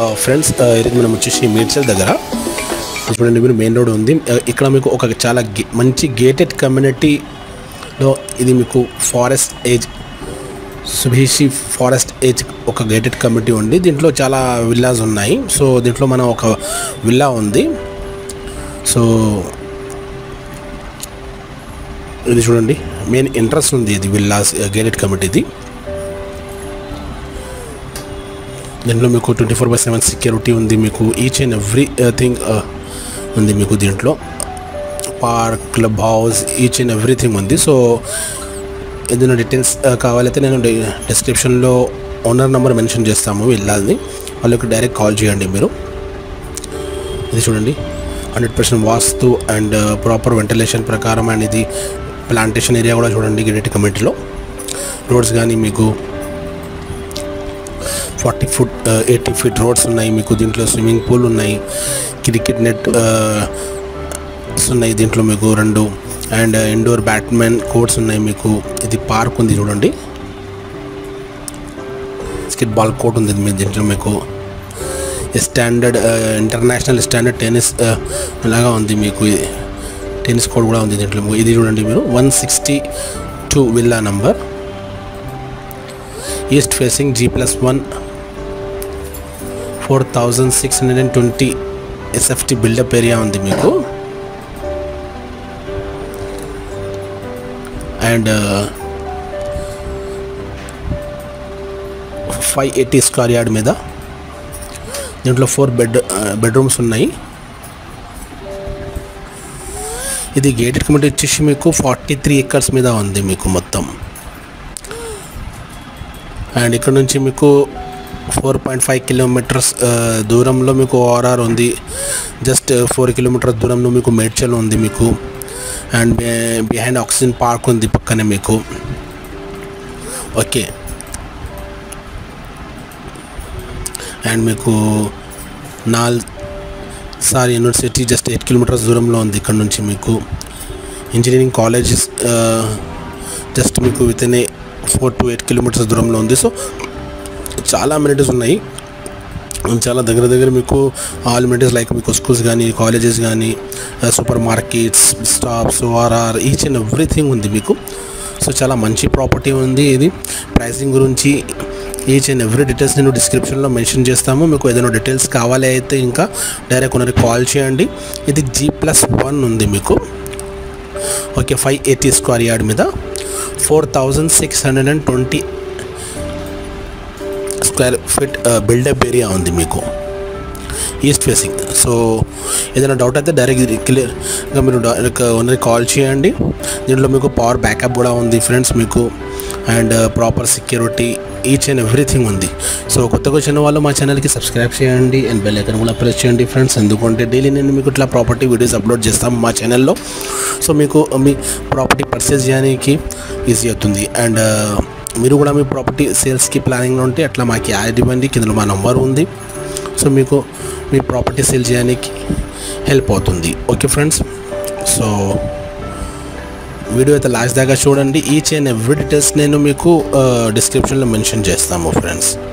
Friends ఇది మనం వచ్చేసి మేడ్చల్ దగ్గర చూడండి మీరు మెయిన్ రోడ్ ఉంది. ఇక్కడ మీకు ఒక చాలా మంచి గేటెడ్ కమ్యూనిటీలో ఇది మీకు ఫారెస్ట్ ఏజ్ సుభేషి ఫారెస్ట్ ఏజ్ ఒక గేటెడ్ కమ్యూనిటీ ఉంది. దీంట్లో చాలా విల్లాస్ ఉన్నాయి. సో దీంట్లో మనం ఒక విల్లా ఉంది. సో ఇది చూడండి మెయిన్ ఇంట్రెస్ట్ ఉంది. ఇది విల్లాస్ గేటెడ్ కమ్యూనిటీది. దీంట్లో మీకు 24/7 సెక్యూరిటీ ఉంది. మీకు ఈచ్ అండ్ ఎవ్రీ థింగ్ ఉంది. మీకు దీంట్లో park, club house, each and everything ఉంది. సో ఏదైనా డీటెయిల్స్ కావాలైతే నేను డిస్క్రిప్షన్లో ఓనర్ నెంబర్ మెన్షన్ చేస్తాము. వెళ్ళాలని వాళ్ళకి డైరెక్ట్ కాల్ చేయండి మీరు. ఇది చూడండి 100% వాస్తు అండ్ ప్రాపర్ వెంటిలేషన్ ప్రకారం. అండ్ ఇది ప్లాంటేషన్ ఏరియా కూడా చూడండి గేటెడ్ కమ్యూనిటీలో. రోడ్స్ కానీ మీకు 40 ఫుట్ 80 ఫీట్ రోడ్స్ ఉన్నాయి. మీకు దీంట్లో స్విమ్మింగ్ పూల్ ఉన్నాయి, క్రికెట్ నెట్ ఉన్నాయి దీంట్లో మీకు 2. అండ్ ఇండోర్ బ్యాడ్మింటన్ కోర్ట్స్ ఉన్నాయి మీకు. ఇది పార్క్ ఉంది చూడండి, బాస్కెట్ బాల్ కోర్ట్ ఉంది దీంట్లో మీకు. స్టాండర్డ్ ఇంటర్నేషనల్ స్టాండర్డ్ టెన్నిస్ లాగా ఉంది మీకు. టెన్నిస్ కోర్ట్ కూడా ఉంది దీంట్లో. ఇది చూడండి మీరు 162 villa number, east facing G+1 4620 SFT buildup area ఉంది మీకు. అండ్ 580 స్క్వేర్ యార్డ్ మీద దీంట్లో 4 బెడ్రూమ్స్ ఉన్నాయి. ఇది గేటెడ్ కమ్యూనిటీ వచ్చేసి మీకు 43 acres మీద ఉంది మీకు మొత్తం. అండ్ ఇక్కడ నుంచి మీకు 4.5 kilometers దూరంలో మీకు ORR ఉంది. జస్ట్ 4 kilometers దూరంలో మీకు మేడ్చల్ ఉంది మీకు. అండ్ బిహైండ్ ఆక్సిజన్ పార్క్ ఉంది పక్కనే మీకు. ఓకే, అండ్ మీకు సార్ యూనివర్సిటీ జస్ట్ 8 kilometers దూరంలో ఉంది ఇక్కడ నుంచి మీకు. ఇంజనీరింగ్ కాలేజెస్ జస్ట్ మీకు విత్ ఇన్ 4 to 8 kilometers దూరంలో ఉంది. సో చాలా అమ్యూనిటీస్ ఉన్నాయి. చాలా దగ్గర మీకు ఆల్ అమ్యూనిటీస్ లైక్ మీకు స్కూల్స్ కానీ, కాలేజెస్ కానీ, super markets, stops, ORR, each and everything ఉంది మీకు. సో చాలా మంచి ప్రాపర్టీ ఉంది. ఇది ప్రైసింగ్ గురించి ఈచ్ అండ్ ఎవ్రీ డీటెయిల్స్ నేను డిస్క్రిప్షన్లో మెన్షన్ చేస్తాము. మీకు ఏదైనా డీటెయిల్స్ కావాలి అయితే ఇంకా డైరెక్ట్ ఓనర్కి కాల్ చేయండి. ఇది G+1 ఉంది మీకు. ఓకే, 580 స్క్వేర్ యార్డ్ మీద 4620 స్క్వేర్ ఫీట్ బిల్డప్ ఏరియా ఉంది మీకు, ఈస్ట్ ఫేసింగ్. సో ఏదైనా డౌట్ అయితే డైరెక్ట్ క్లియర్గా మీరు ఓనర్కి కాల్ చేయండి. దీంట్లో మీకు పవర్ బ్యాకప్ కూడా ఉంది ఫ్రెండ్స్ మీకు. And proper security each and everything ఉంది. సో కొత్తగా వచ్చిన వాళ్ళు మా ఛానల్కి సబ్స్క్రైబ్ చేయండి అండ్ బెల్ ఐకాన్ కూడా ప్రెస్ చేయండి ఫ్రెండ్స్. ఎందుకంటే డైలీ నేను మీకు ఇట్లా ప్రాపర్టీ వీడియోస్ అప్లోడ్ చేస్తాము మా ఛానల్లో. సో మీకు మీ ప్రాపర్టీ పర్చేస్ చేయడానికి ఈజీ అవుతుంది. అండ్ మీరు కూడా మీ ప్రాపర్టీ సేల్స్కి ప్లానింగ్లో ఉంటే అట్లా మాకు యాడ్ ఇవ్వండి, కింద మా నంబర్ ఉంది. సో మీకు మీ ప్రాపర్టీ సేల్ చేయడానికి హెల్ప్ అవుతుంది. ఓకే ఫ్రెండ్స్, సో వీడియో అయితే లాస్ట్ దాకా చూడండి. ఈచ్ అండ్ ఎవ్రీ డీటెయిల్స్ నేను మీకు డిస్క్రిప్షన్లో మెన్షన్ చేస్తాము ఫ్రెండ్స్.